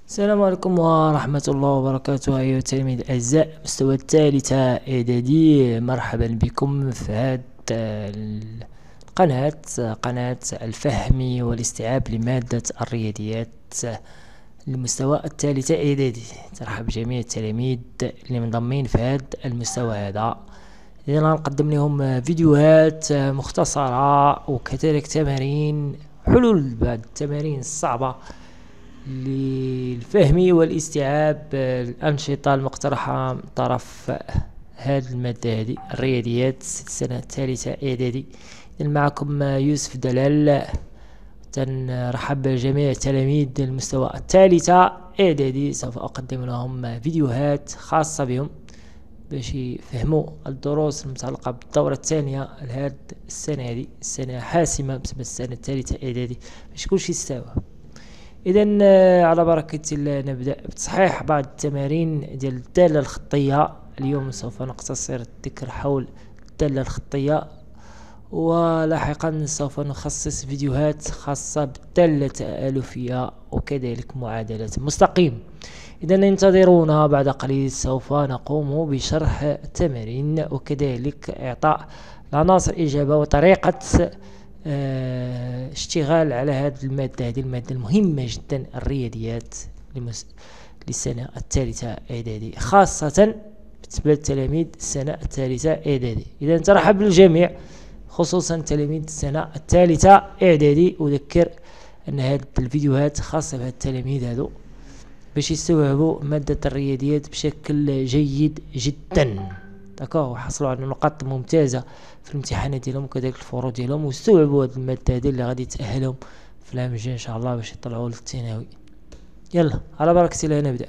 السلام عليكم ورحمة الله وبركاته. أيها التلاميذ الأعزاء، مستوى الثالثة إعدادي، مرحبا بكم في هذه قناة الفهم والاستيعاب لمادة الرياضيات للمستوى الثالثة إعدادي. ترحب بجميع التلاميذ اللي منضمين في هذا المستوى هذا. إذن نقدم لهم فيديوهات مختصرة وكذلك تمارين، حلول بعض التمارين الصعبة للفهم والاستيعاب الأنشطة المقترحة من طرف هذه المادة هذه الرياضيات السنة الثالثة إعدادي. معكم يوسف دلال. تنرحب بجميع تلاميذ المستوى الثالثة إعدادي. سوف أقدم لهم فيديوهات خاصة بهم باش يفهموا الدروس المتعلقة بالدورة الثانية لهذه السنة هذه، السنة حاسمة بسبب السنة الثالثة إعدادي باش كلشي يستوعب. إذا على بركة الله نبدأ بتصحيح بعض التمارين ديال الدالة الخطية. اليوم سوف نقتصر الذكر حول الدالة الخطية، ولاحقا سوف نخصص فيديوهات خاصة بالدالة التآلفية وكذلك معادلة مستقيم. إذا انتظرونا، بعد قليل سوف نقوم بشرح التمارين وكذلك إعطاء العناصر إجابة وطريقة اشتغال على هذه المادة المهمة جدا، الرياضيات للسنة الثالثة إعدادي، خاصة بالنسبة لتلاميذ السنة الثالثة إعدادي. إذا ترحب بالجميع، خصوصا تلاميذ السنة الثالثة إعدادي. أذكر أن هذه الفيديوهات خاصة بهذه التلاميذ هذو باش يستوعبوا مادة الرياضيات بشكل جيد جدا، وحصلوا على نقاط ممتازة في الامتحانات ديالهم وكذلك الفروض ديالهم، واستوعبوا هذه المادة هذه اللي غادي تأهلهم في العام الجاي إن شاء الله باش يطلعوا للثانوي. يلا على بركة الله نبدأ.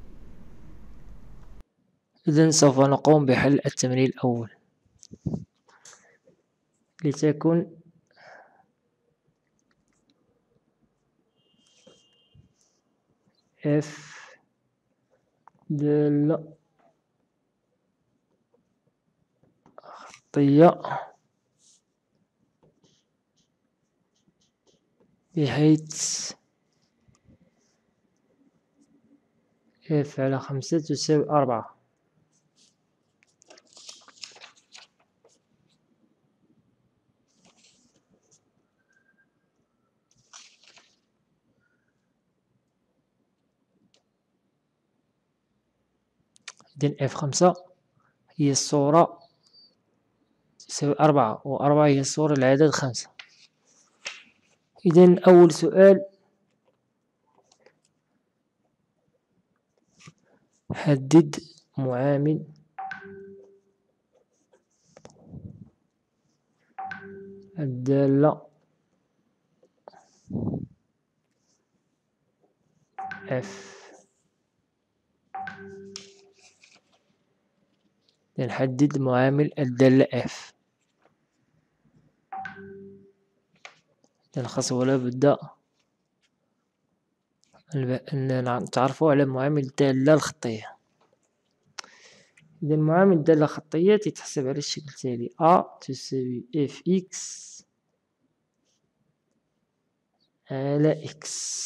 إذن سوف نقوم بحل التمرين الأول لتكن F دالة خطية بحيث F على 5 تساوي 4. إذن F5 هي الصورة تساوي 4، و4 هي الصورة العدد 5. إذن أول سؤال، حدد معامل الدالة F. نحدد معامل الدالة F. خاص ولا بد أن نتعرفوا على معامل الدالة الخطية. إذا معامل الدالة الخطية تتحسب على الشكل التالي: A تساوي Fx على X.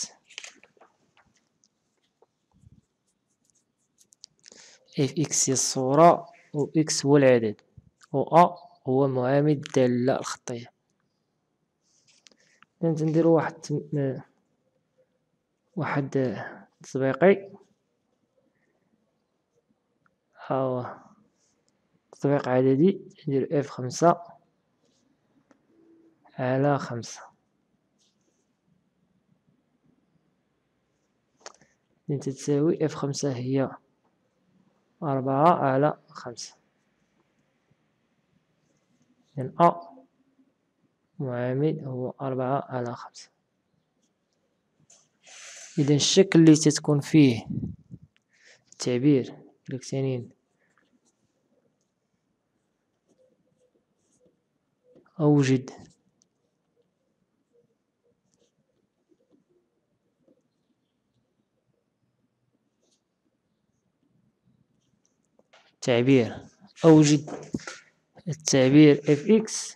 Fx هي الصورة، و X هو العدد، و A هو معامل الدالة الخطية. إذا نديرو واحد تطبيقي أو تطبيق عددي. ندير F5 على 5. تساوي F5 هي 4 على 5. إذن A معامل هو 4 على 5. إذا الشكل اللي تتكون فيه التعبير الإلكتروني أوجد التعبير Fx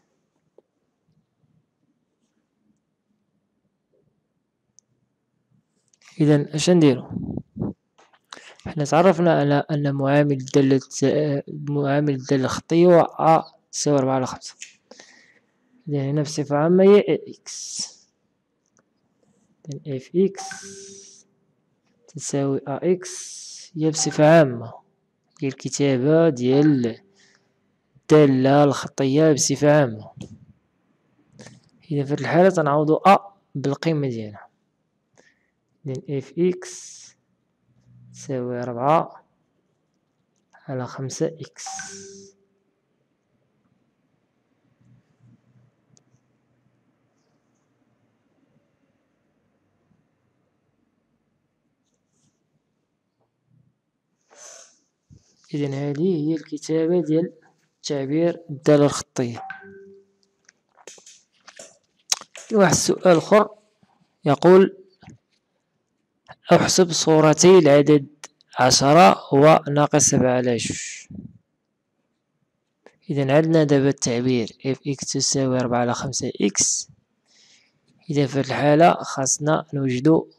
إذا اش نديرو؟ حنا تعرفنا على أن معامل الدالة الخطية هو أ تساوي 4 على 5. إذا هنا بصفة عامة هي إكس. إذا اف إكس تساوي أ إكس هي بصفة عامة هي الكتابة ديال الدالة الخطية بصفة عامة. إذا في هاد الحالة تنعوضو أ بالقيمة ديالها. إذا اف إكس تساوي 4 على 5 إكس. إذن هذه هي الكتابة ديال تعبير الدالة الخطية. واحد السؤال آخر يقول احسب صورتي العدد 10 وناقص 7 على 2. إذا عندنا دابا التعبير اف إكس تساوي 4 على 5 إكس. إذا في هاد الحالة خاصنا نوجدو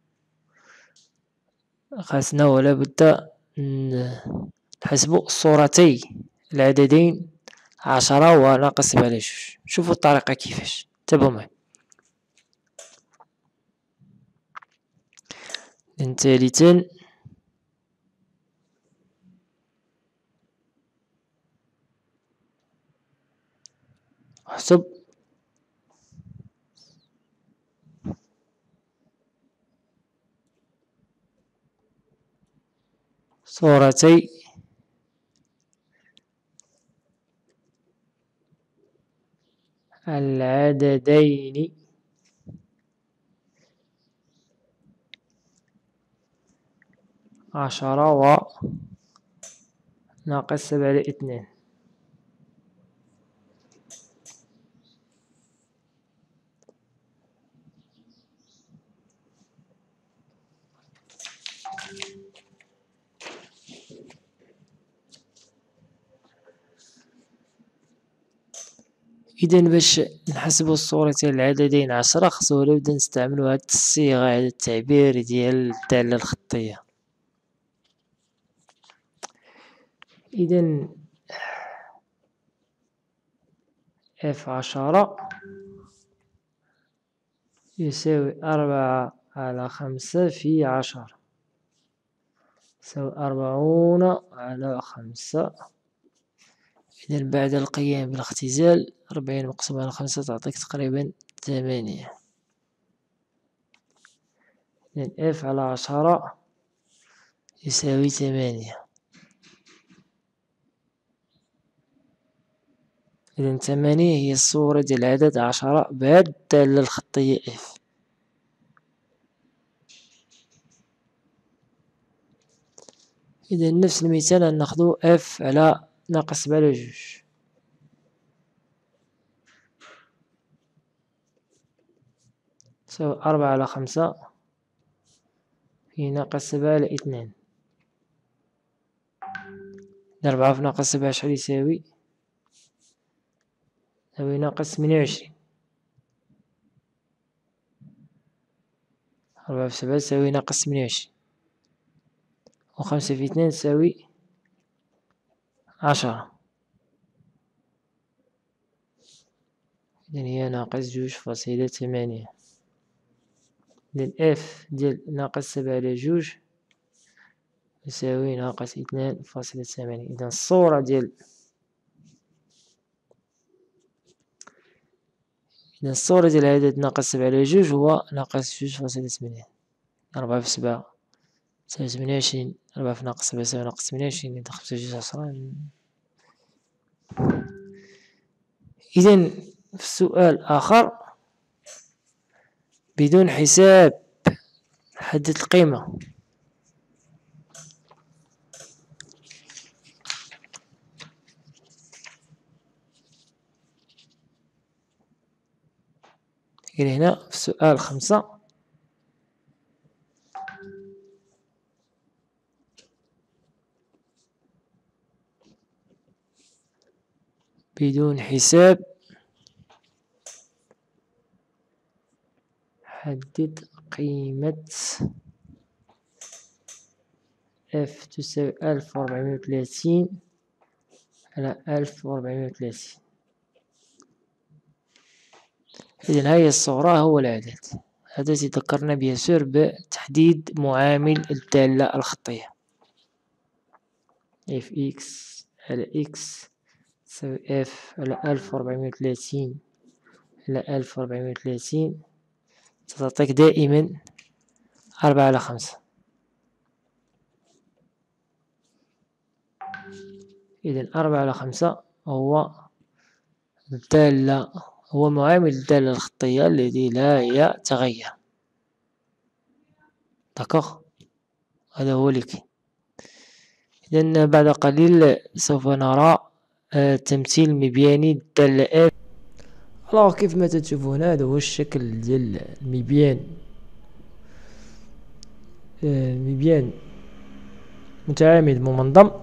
ولا بد نحسبو صورتي العددين 10 وناقص 7 على 2. شوفوا الطريقة كيفاش، تابعوا معي. ثالثا احسب صورتي العددين 10 وناقص 7 على 2. إذا باش نحسبو الصورتين العددين 10 خصو نبدا نستعملو هاد الصيغة، هاد التعبير ديال الدالة الخطية. إذا اف 10 يساوي 4 على 5 في 10 يساوي 40 على 5. إذا بعد القيام بالاختزال 40 مقسوم على 5 تعطيك تقريبا 8. إذا اف على 10 يساوي 8. إذا 8 هي الصورة ديال العدد 10 بهاد الدالة الخطية اف. إذا نفس المثال غناخدو اف على ناقص 7 على 2 تساوي 4 على 5 في ناقص 7 على 2. 4 في ناقص 7 شحال يساوي؟ يساوي ناقص 28. 4 في 7 تساوي ناقص 28 و5 في 2 تساوي 10. إذن هي ناقص 2.8. إذن اف ديال ناقص 7 على 2 يساوي ناقص 2.8. إذا الصورة ديال العدد ناقص 7 على 2 هو ناقص 2.8. 4 في 7 تساوي 28. 4 في ناقص 7 تساوي ناقص 28. إذا 25. إذا في سؤال آخر بدون حساب حدد القيمة. إلى هنا في سؤال 5 بدون حساب حدد قيمة اف تساوي 1430 على 1430. إذن هذه الصورة هو العدد. هذا ذكرنا بيان سور بتحديد معامل الدالة الخطية. اف اكس على اكس تساوي اف على 1430 على 1430 ستعطيك دائما 4/5. إذن 4/5 هو الدالة، هو معامل الدالة الخطية الذي لا يتغير. داكوغ، هذا هو لكي. إذن بعد قليل سوف نرى تمثيل مبياني الدالة اف. الوغ كيف ما تشوفون هذا هو الشكل ديال المبيان، مبيان متعامد ممنظم.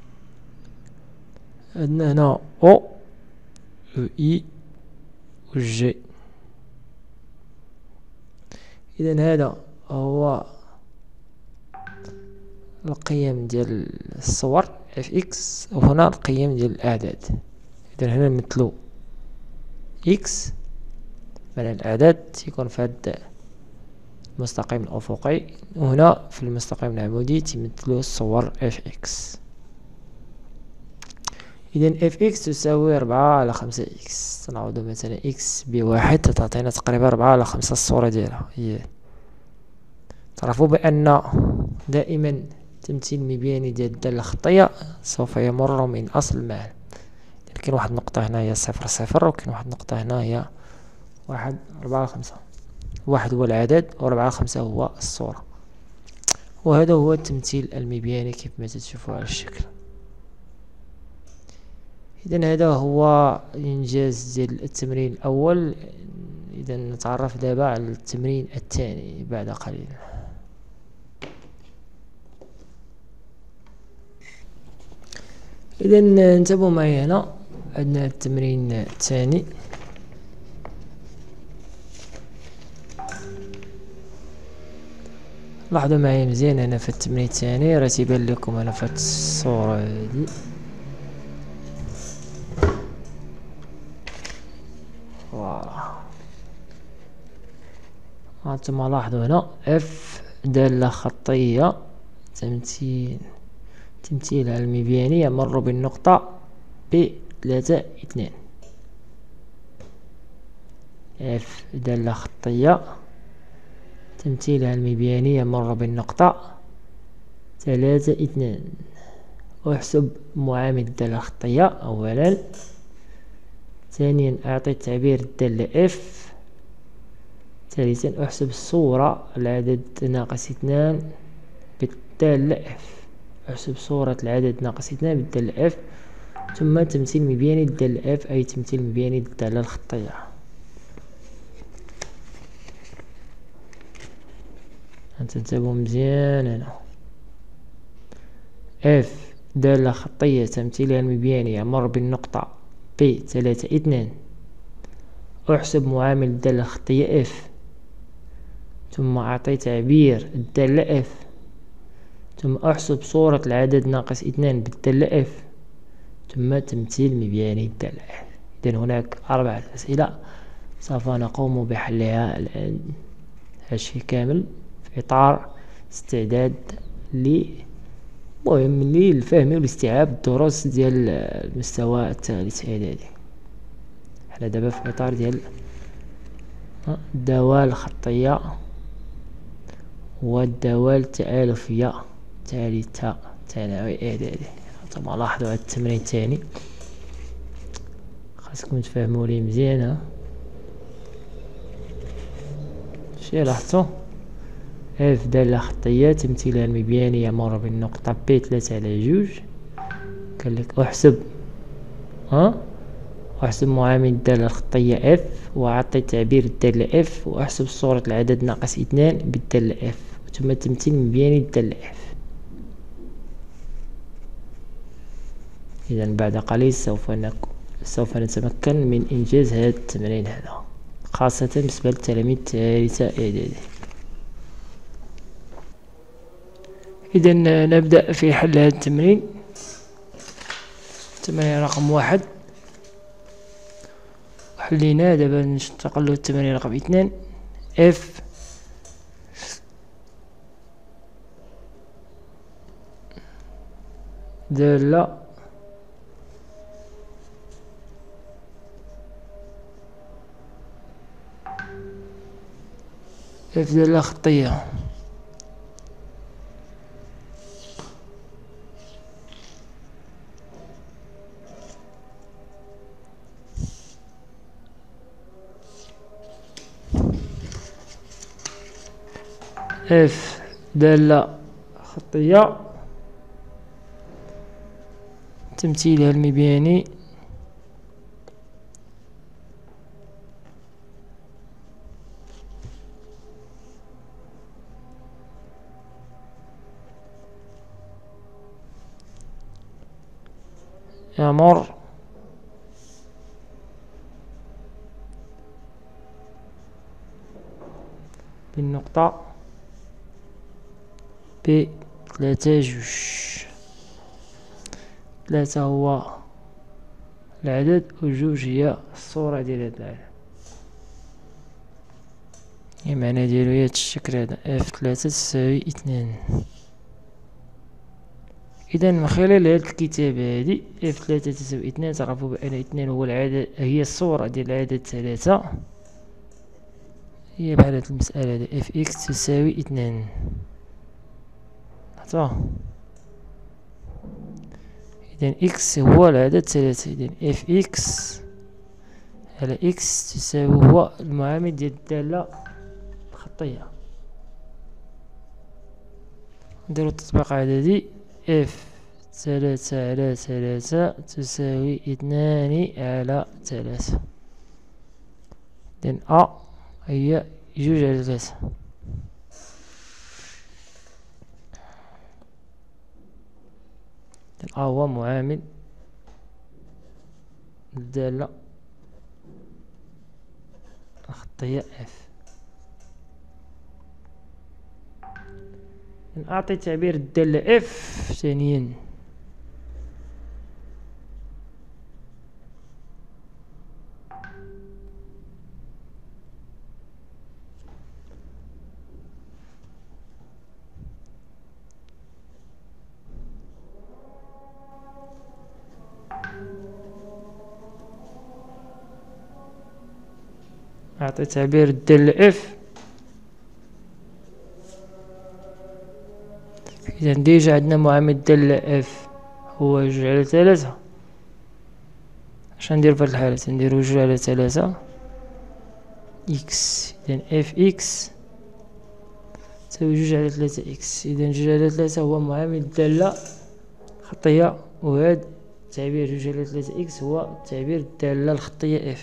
عندنا هنا او و اي و جي. إذن هذا هو القيم ديال الصور اف اكس، وهنا القيم ديال الأعداد. إذن هنا نمثلو اكس معنى الأعداد تيكون في هاد المستقيم الأفقي، وهنا في المستقيم العمودي تمثلو الصور اف اكس. إذن اف اكس تساوي 4/5 اكس. نعوضو مثلا اكس ب1 تعطينا تقريبا 4/5 الصورة ديالها. تعرفوا بأن دائما تمثيل مبياني ديال الدالة الخطية سوف يمر من أصل المعلم. كاين واحد النقطة هنا هي 0 وكاين واحد النقطة هنا هي 1/4/5. 1 هو العدد و4/5 هو الصورة، وهذا هو التمثيل المبياني كيف ما تشوفوا على الشكل. إذن هذا هو إنجاز ديال التمرين الأول. إذا نتعرف دابا على التمرين الثاني بعد قليل. إذا انتبهوا معي، هنا عندنا التمرين الثاني. لاحظوا معي مزيان، أنا في التمرين الثاني راه تيبان لكم أنا في الصورة هذه. فوالا، هانتوما لاحظوا هنا اف دالة خطية تمثيلها المبياني يمر بالنقطة ب3 2. اف دالة خطية تمثيلها المبياني يمر بالنقطة 3 2. احسب معامل الدالة الخطية أولا. ثانيا أعطي التعبير الدالة اف. ثالثا احسب الصورة العدد ناقص 2 بالدالة اف. احسب صورة العدد ناقص 2 بالدالة اف. ثم تمثيل مبياني الدالة اف، أي تمثيل مبياني الدالة الخطية. تنتبهوا مزيان هنا. اف دالة خطية تمثيلها المبياني يمر بالنقطة ب3 2. احسب معامل الدالة الخطية اف، ثم أعطي تعبير الدالة اف، ثم أحسب صورة العدد ناقص 2 بالدالة اف، ثم تمثيل مبياني الدالة اف. إذن هناك 4 أسئلة سوف نقوم بحلها الآن. هادشي كامل في إطار استعداد للفهم والاستيعاب الدروس ديال المستوى الثالث إعدادي. حنا دابا في إطار ديال الدوال الخطية والدوال التآلفية ثالثة ثانوي إعدادي. هانتوما لاحظوا هاد التمرين الثاني، خاصكم تفهموا ليه مزيان. شي لاحظتوا؟ اف دالة خطية تمثيلها المبياني يمر بالنقطة ب3/2. قالك احسب معامل الدالة الخطية اف، وأعطي تعبير الدالة اف، وأحسب صورة العدد ناقص 2 بالدالة اف، ثم تمثيل مبياني الدالة اف. إذا بعد قليل سوف نتمكن من إنجاز هذا التمرين هذا، خاصة بالنسبة للتلاميذ ثالثة إعدادي. إذا نبدأ في حل هذا التمرين. التمرين رقم 1 حليناه. دابا ننتقل للتمرين رقم 2. اف دالة خطية. اف دالة خطية تمثيلها المبياني يمر بالنقطة ب 3 3 هو العدد و2 هي الصورة ديال هاد العدد. المعنى ديالو هي هاد الشكل هذا F3 تساوي 2. إذا من خلال هاد الكتابة هادي F3 تساوي 2 تعرفوا بأن 2 هو العدد، هي الصورة ديال العدد 3. هي بحال هاد المسألة هادي Fx تساوي 2. إذن x هو العدد 3. إذن Fx على x تساوي هو المعامل ديال الدالة الخطية. نديرو تطبيق عددي F3 على 3 تساوي 2 على 3. إذن A هي 2 على 3. هو معامل الدالة الخطية F. أعطي تعبير الدالة F ثانيا. أعطي تعبير الدالة F. إذا ديجا عندنا معامل الدالة F هو 2 على 3. اش ندير في هاد الحالة؟ نديرو 2 على 3 x. إذا Fx تساوي 2 على 3 x. إذا 2 على 3 هو معامل الدالة الخطية، وهاد تعبير 2 على 3 x هو تعبير الدالة الخطية F.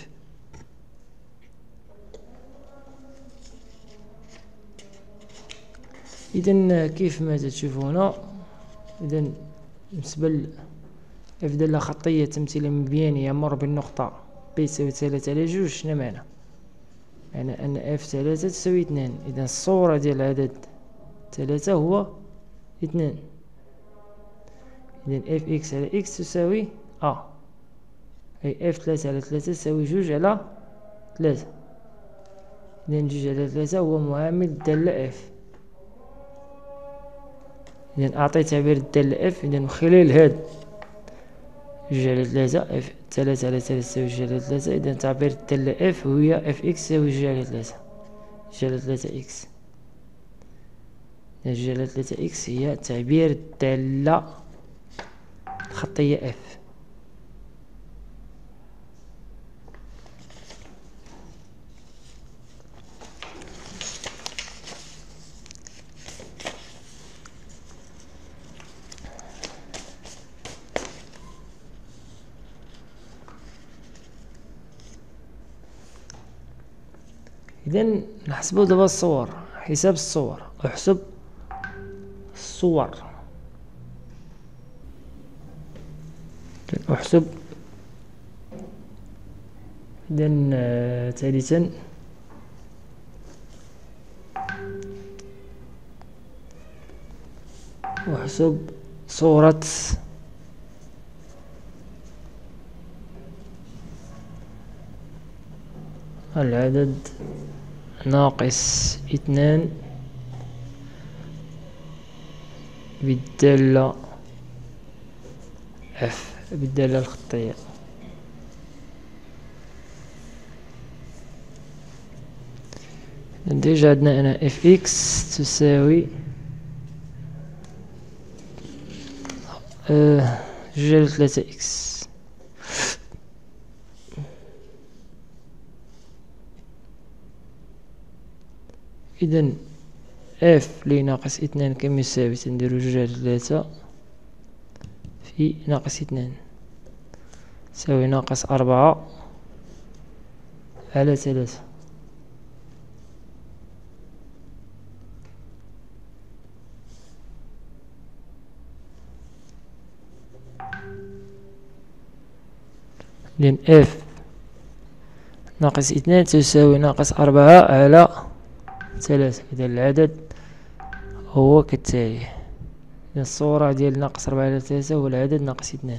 إذا كيف ما تشوفوا هنا، إذا بالنسبة ل F دالة خطية تمثيل مبياني يمر بالنقطة B يساوي 3 على 2. شنو معنى؟ معنى أن F3 تساوي 2. إذا الصورة ديال العدد 3 هو 2. إذا Fx على x تساوي A، أي F3 على 3 تساوي 2 على 3. إذا 2 على 3 هو معامل الدالة F. إذا أعطي تعبير الدالة F. إذا من خلال هاد 2 على 3 F 3 على 3 تساوي 2 على 3. إذا تعبير الدالة F هي Fx تساوي 2 على 3. 2 على 3 x. إذا 2 على 3 x هي تعبير الدالة الخطية F. إذا نحسبو دابا الصور. حساب الصور. احسب الصور. احسب. إذا ثالثا واحسب صورة العدد ناقص 2 بالدالة F بالدالة الخطية. ديجا عندنا هنا Fx تساوي 2/3x. إذن f لي ناقص 2 كم يساوي، تنديرو 2/3 في ناقص 2 يساوي ناقص 4/3. إذن f ناقص 2 تساوي ناقص 4/3. إذا العدد هو كالتالي. إذا الصورة ديال ناقص 4/3 هو العدد ناقص 2.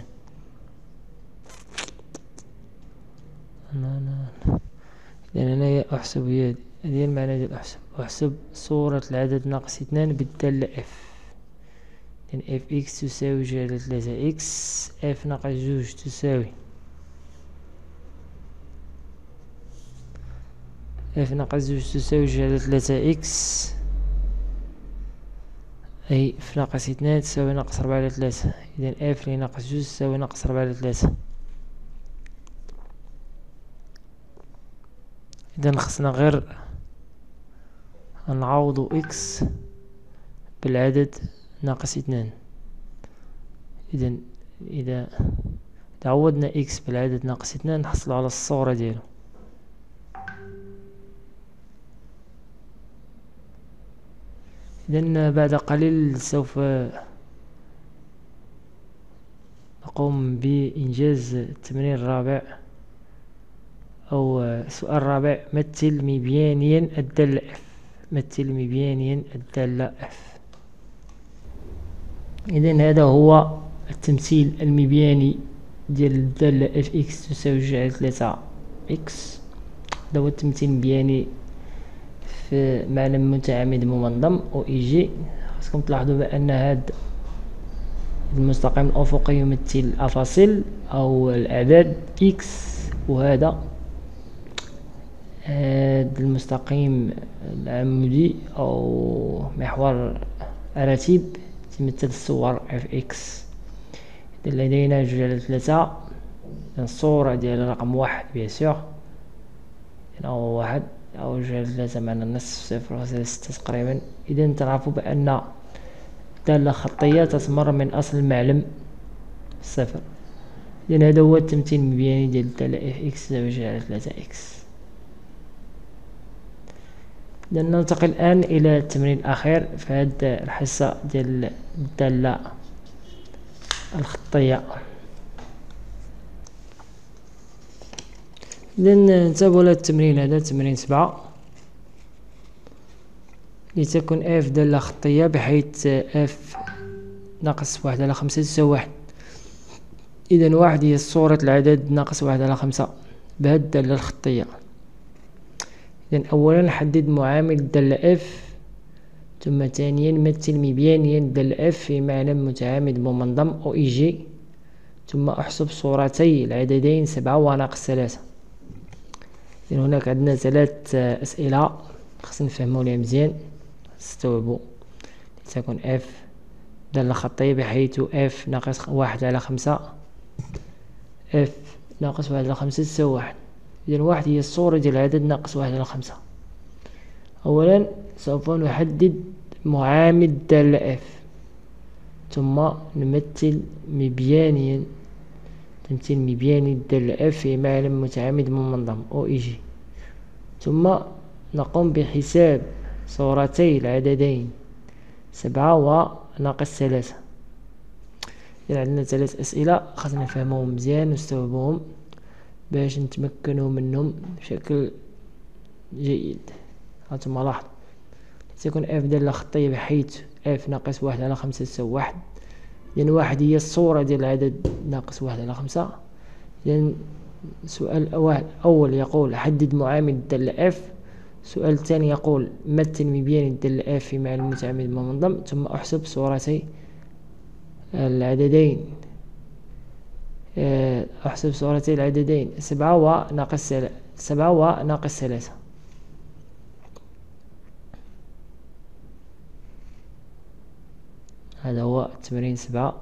إذا هنايا أحسب هي المعنى ديال أحسب صورة العدد ناقص 2 بالدالة f. إذن fx تساوي 2/3x. f ناقص 2 تساوي f ناقص 2 تساوي 2/3x، أي f ناقص 2 تساوي ناقص 4/3. إذن f لي ناقص 2 تساوي ناقص 4/3. إذن خصنا غير نعوضو x بالعدد ناقص 2. إذن إذا عوضنا x بالعدد ناقص 2 نحصلو على الصورة ديالو. إذن بعد قليل سوف نقوم بإنجاز التمرين الرابع أو السؤال الرابع. مثل مبيانيا الدالة f. مثل مبيانيا الدالة f. إذن هذا هو التمثيل المبياني ديال الدالة fx تساوي 2/3x. هذا هو التمثيل المبياني في معلم متعامد ممنظم أو إيجي. خاصكم تلاحظوا بأن هذا المستقيم الأفقي يمثل الأفاصيل أو الأعداد x، وهذا المستقيم العمودي أو محور الرتيب تمثل الصور fx. إذا لدينا 2/3. الصورة ديال الرقم 1 بيان سور أو 1 أو 2/3 معنا نصف 0.6 تقريبا. إذا تعرفوا بأن الدالة خطية تتمر من أصل المعلم 0. إذا هذا هو التمثيل المبياني ديال الدالة fx تساوي 2/3x. إذا ننتقل الآن إلى التمرين الأخير في هذه الحصة ديال الدالة الخطية. إذا ننتبهوا للتمرين هذا، تمرين 7. لتكن f دالة خطية بحيث f ناقص 1/5 تساوي 1. إذا 1 هي صورة العدد ناقص 1/5 بهذه الدالة الخطية. إذا أولا نحدد معامل الدالة f، ثم ثانيا مثل مبيانيا الدالة f في معلم متعامد ممنظم أو إيجي، ثم أحسب صورتي العددين 7 وناقص 3. إذن هناك عندنا 3 أسئلة خصنا نفهمو ليها مزيان نستوعبو. لتكن f دالة خطية بحيث f ناقص 1/5 f ناقص 1/5 تساوي 1. إذن 1 هي الصورة ديال العدد ناقص 1/5. أولا سوف نحدد معامل الدالة f، ثم نمثل مبيانيا تمثيل مبياني الدالة f في معلم متعامد ممنظم أو إيجي، ثم نقوم بحساب صورتي العددين 7 وناقص 3. إذا عندنا 3 أسئلة خاصنا نفهموهم مزيان ونستوعبوهم باش نتمكنوا منهم بشكل جيد. هانتوما لاحظوا، تكون f دالة خطية بحيث اف ناقص 1/5 تساوي 1. إذن 1 هي الصورة ديال العدد ناقص 1/5. إذن السؤال الأول يقول حدد معامل الدالة اف. السؤال الثاني يقول مثل مبيان الدالة اف في معنى المتعامد المنضم، ثم احسب صورتي العددين. احسب صورتي العددين 7 وناقص 3. هذا هو تمرين 7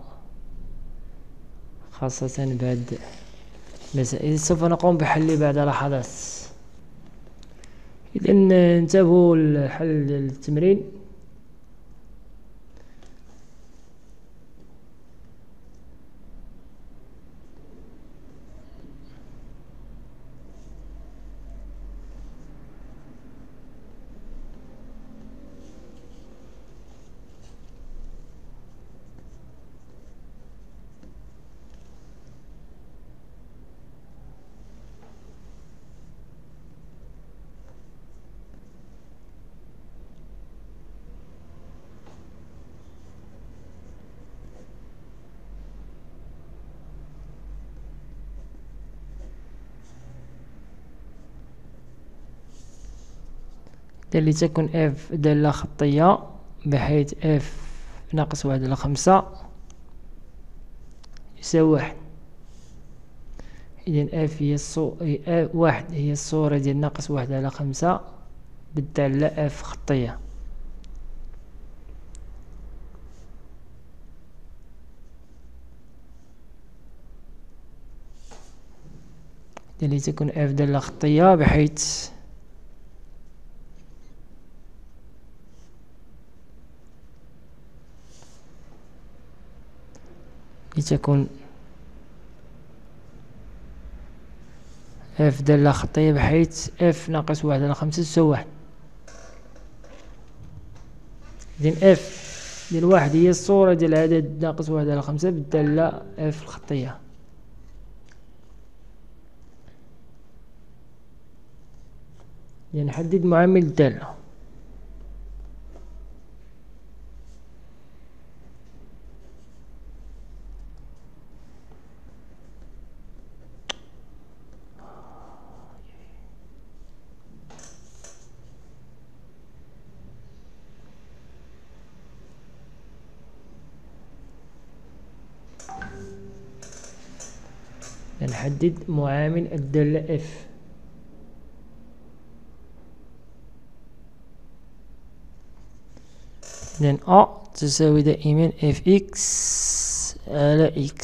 خاصة بعد مسائل سوف نقوم بحل بعد لحظات. إذن انتبهوا لحل التمرين. لتكن f دالة خطية بحيث f ناقص 1/5 يساوي 1. إذن f هي 1 هي الصورة ديال ناقص 1/5 بالدالة f خطية. لتكن f دالة خطية بحيث لتكن f دالة خطية بحيث f ناقص 1/5 تساوي 1. إذن f ديال 1 هي الصورة ديال العدد ناقص 1/5 بالدالة f الخطية. نحدد معامل الدالة. نحدد معامل الدالة f. إذن a تساوي دائما fx على x.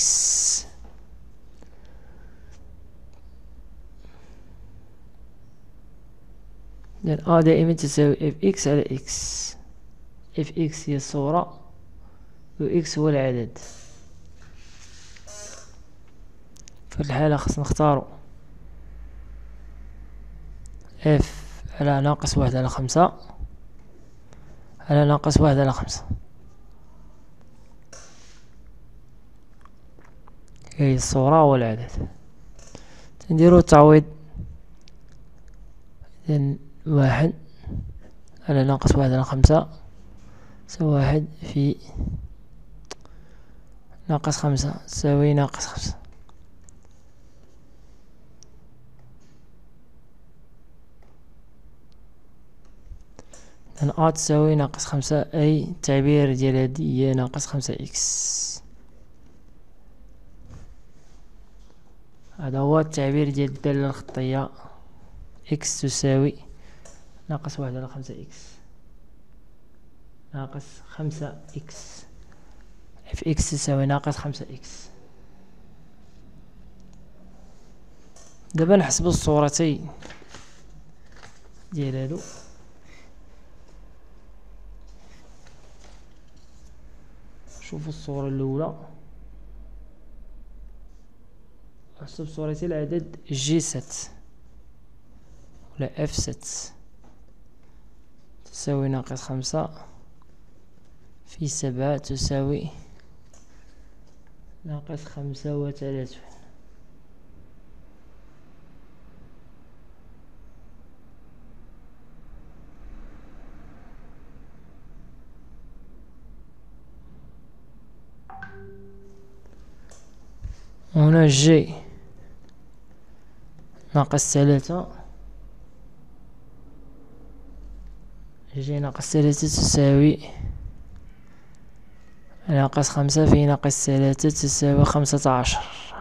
إذن a دائما تساوي fx على x. fx هي الصورة و x هو العدد. في الحالة خصنا نختارو f على ناقص 1/5 على ناقص 1/5 هي الصورة والعدد. نديرو التعويض. إذن 1 على ناقص 1/5 تساوي 1 في ناقص 5 تساوي ناقص 5. إذن a تساوي ناقص 5 أي التعبير ديال هادي هي ناقص 5x. هذا هو التعبير ديال الدالة الخطية x تساوي ناقص 1/5x ناقص 5x. fx تساوي ناقص 5x. دابا نحسبو الصورتين ديال هادو. شوفوا الصورة الأولى. أحسب صورتي العدد G7 ولا F7 تساوي ناقص 5 في 7 تساوي ناقص 35. هنا جي ناقص 3 جي ناقص 3 تساوي ناقص 5 في ناقص 3 تساوي 15.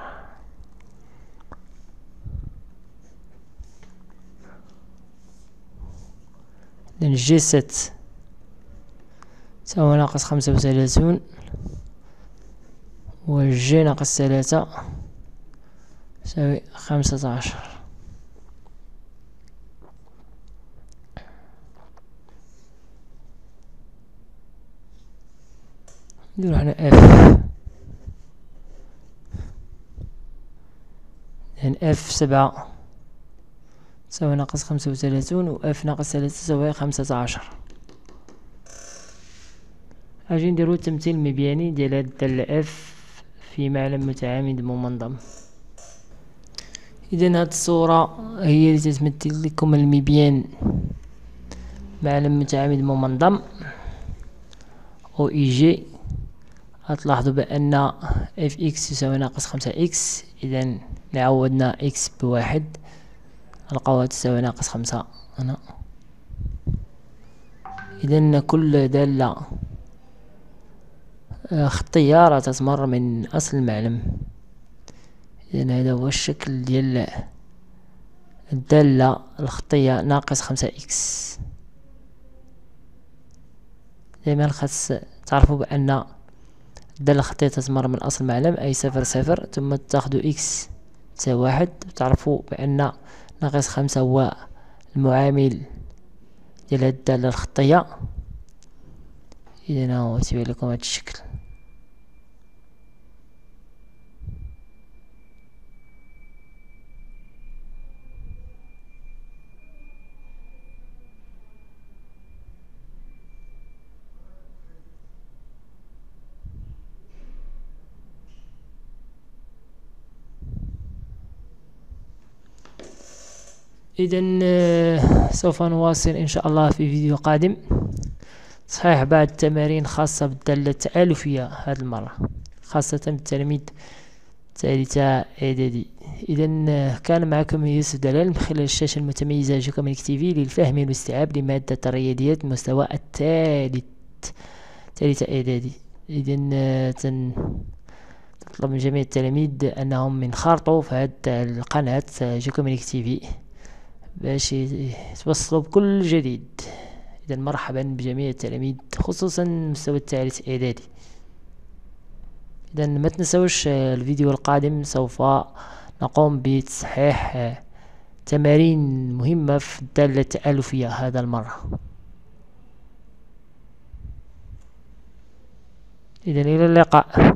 إذن جي 7 تساوي ناقص 35 وجي ناقص 3 تساوي 15. نديرو هنا اف. إذن اف 7 تساوي ناقص 35 و اف ناقص 3 تساوي 15. اجي نديرو التمثيل المبياني ديال هاد الدالة اف في معلم متعامد ممنظم. اذا هاد الصورة هي اللي تتمثل لكم المبيان معلم متعامد ممنظم او اي جي. غتلاحظوا بان اف اكس يساوي ناقص 5 اكس. اذا نعوضنا اكس بواحد نلقاوها تساوي ناقص 5 هنا. اذا كل دالة خطية راه تتمر من اصل المعلم. اذا هذا هو الشكل ديال الدالة الخطية ناقص 5 اكس. دائما خاص تعرفوا بان الدالة الخطية تتمر من اصل المعلم اي 0 0 ثم تاخدو اكس تساوي 1. تعرفوا بان ناقص 5 هو المعامل ديال هاد الدالة الخطية. اذا هو تيبان لكم هاد الشكل. إذا سوف نواصل إن شاء الله في فيديو قادم. صحيح بعض التمارين خاصة بالدالة التآلفية هذه المرة خاصة بالتلاميذ ثالثة إعدادي. إذا كان معكم يوسف دلال من خلال الشاشة المتميزة جيكومينيك تيفي للفهم والإستيعاب لمادة الرياضيات المستوى ثالثة إعدادي. إذا تطلب من جميع التلاميذ أنهم ينخرطوا في هذه القناة جيكومينيك تيفي باش يتوصلوا بكل جديد. إذا مرحبا بجميع التلاميذ خصوصا مستوى الثالث إعدادي. إذا ما تنسوش الفيديو القادم سوف نقوم بتصحيح تمارين مهمة في الدالة التآلفية هذا المرة. إذا إلى اللقاء.